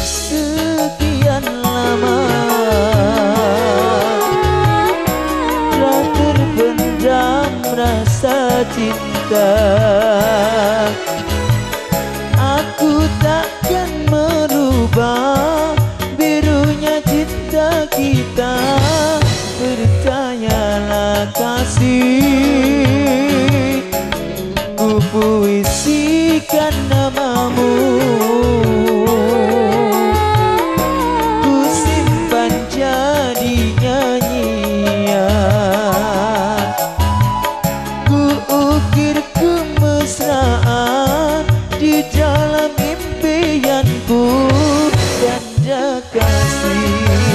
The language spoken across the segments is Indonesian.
sekian lama telah terpendam rasa cinta. Aku takkan merubah birunya cinta kita. Percayalah kasih, ku puisikan namamu, ku simpan jadi nyanyian, ku ukir kemesraan di dalam impianku. Tanda kasih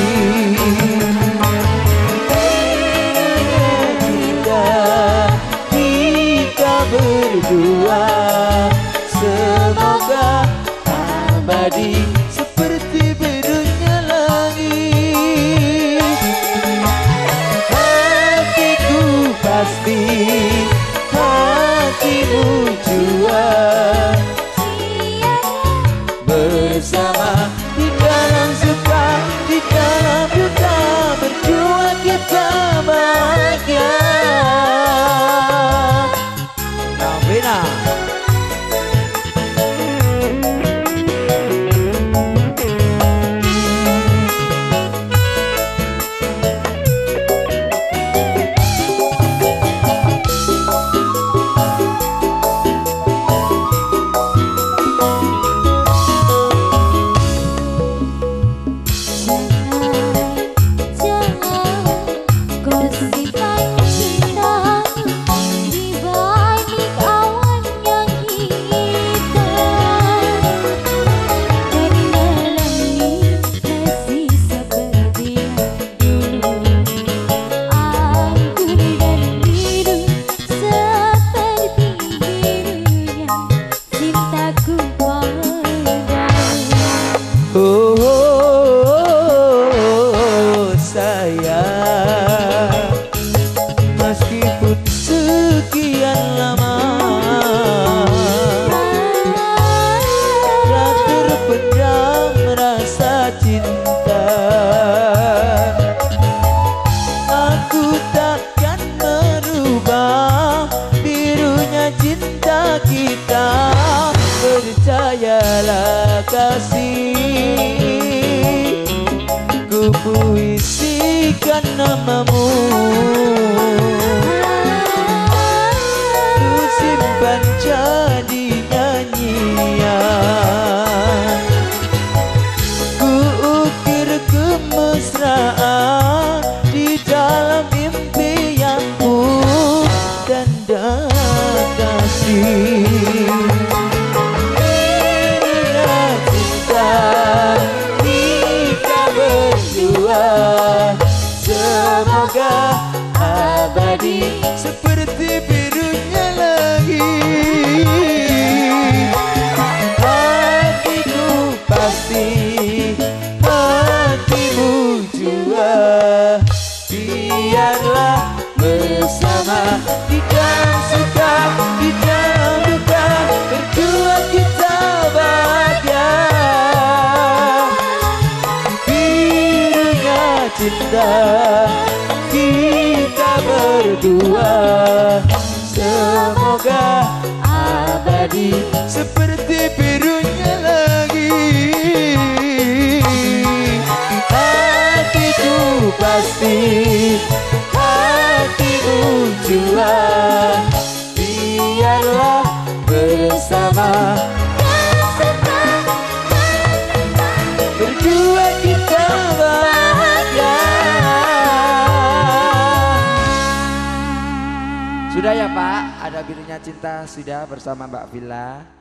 berdua, semoga abadi seperti birunya langit. Hatiku pasti, hatimu jua, bersama di dalam suka, di dalam duka, berdua kita bahagia. Bina. Meskipun sekian lama telah terpendam rasa cinta, aku takkan merubah birunya cinta kita. Percayalah kasih, ku puisikan namamu, ku simpan jadi nyanyian, ku ukir kemesraan di dalam impianku. Tanda kasih semoga abadi seperti birunya langit. Hatiku pasti, hatimu jua, biarlah bersama di dalam suka, di dalam duka, berdua kita bahagia. Birunya cinta kita berdua, semoga abadi seperti birunya langit. Hatiku pasti, hatimu jua, biarlah bersama, berdua kita bahagia. Sudah ya Pak, ada birunya cinta sudah bersama Mbak Villa.